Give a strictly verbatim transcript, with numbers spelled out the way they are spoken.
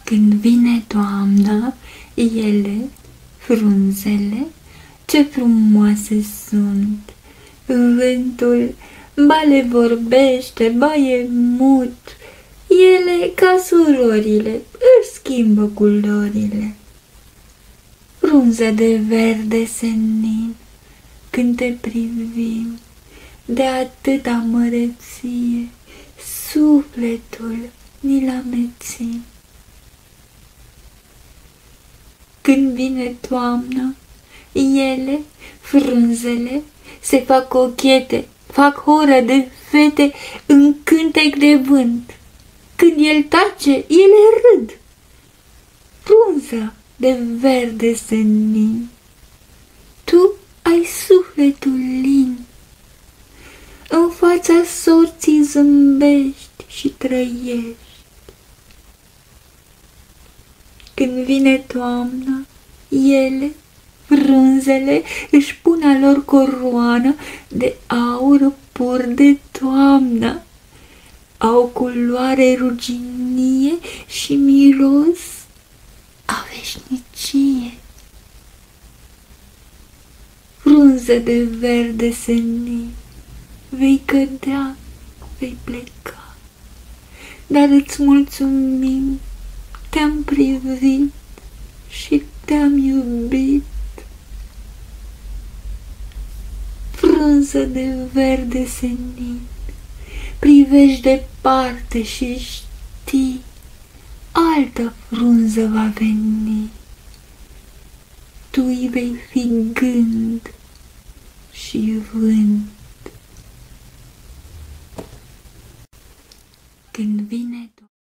Când vine toamna, ele, frunzele, ce frumoase sunt. Vântul ba le vorbește, ba e mut. Ele, ca surorile, își schimbă culorile. Frunză de verde senin, când te privim, de atâta măreție, sufletul ni-l amețim. Când vine toamna, ele, frunzele, se fac cochete, fac horă de fete în cântec de vânt. Când el tace, ele râd. Frunza de verde senin, tu ai sufletul lin. În fața sorții zâmbești și trăiești. Când vine toamna, ele, frunzele, își pun a lor coroană de aur pur de toamnă. Au culoare ruginie și miros a veșnicie. Frunză de verde senin, vei cădea, vei pleca, dar îți mulțumim, te-am privit și te-am iubit. Frunză de verde senin, privești departe și știi, altă frunză va veni. Tu-i vei fi gând și vânt. Când vine